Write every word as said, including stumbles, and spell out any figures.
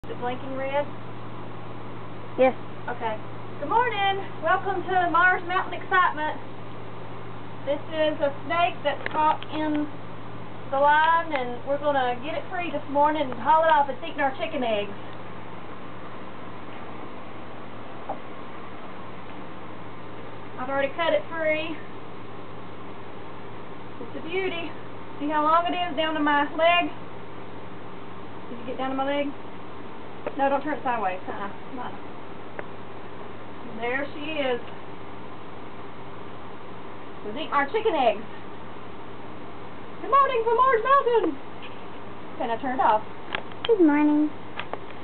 Is it blinking red? Yes. Okay. Good morning. Welcome to Mars Mountain Excitement. This is a snake that's caught in the line, and we're going to get it free this morning and haul it off. It's eating our chicken eggs. I've already cut it free. It's a beauty. See how long it is down to my leg? Did you get down to my leg? No, don't turn it sideways. Uh-uh. Come on. There she is. She's eating our chicken eggs. Good morning from Mars Mountain. Okay, now turn it off. Good morning.